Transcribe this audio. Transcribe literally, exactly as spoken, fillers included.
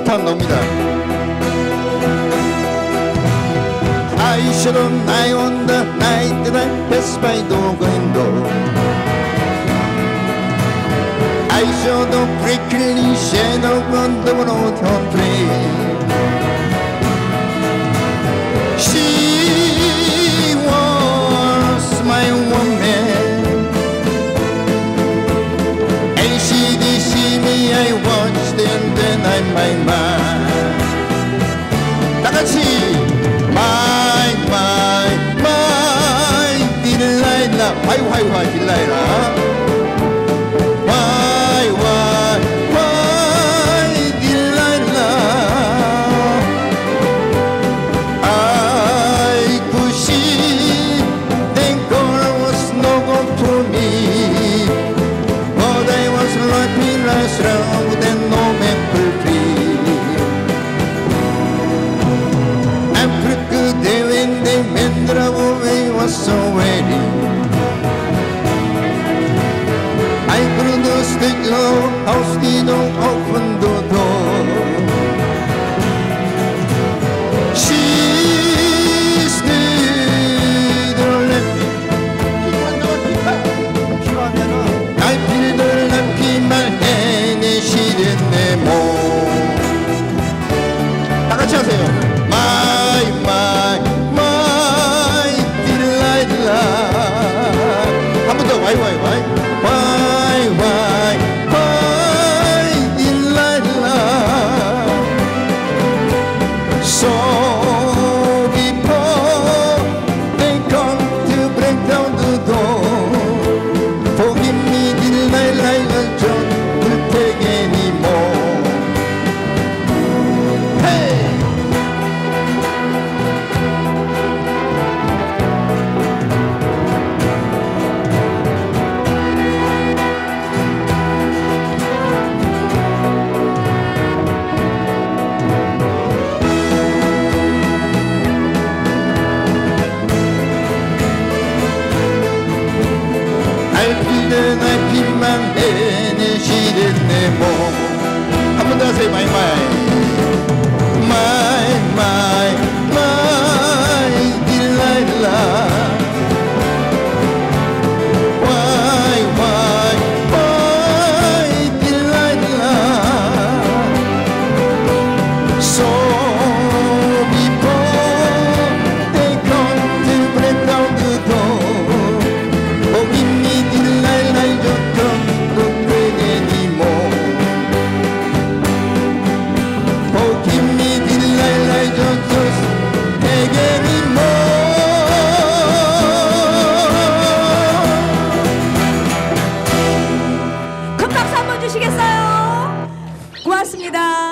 모타운 나옵니다. I should have known on the night that I passed by the window. I saw the prickly shadow on the road on tree. She was my woman, and she did see me. I watched and then I my mind. 다 같이 my my my 딜라일라 화이 화이 화이 딜라일라. So ready, I couldn't stay low. House didn't open the door. She stayed left. I feel the lamp in my hand and she didn't more. 다 같이 하세요. My my. 한 번 더 와이 와이 와이 와이 와이 와이 딜라일라. So before they come to break down the door, forgive me 딜라일라, I don't take anymore. Hey! I keep my head and she didn't more. 한 번 더 하세요. My my my my my 딜라일라. Why why why 딜라일라. So before they come to break down the door, forgive me 딜라일라. I don't don't pray anymore. Forgive me 딜라일라. I don't just take anymore. 큰 박수 한번 주시겠어요? 고맙습니다.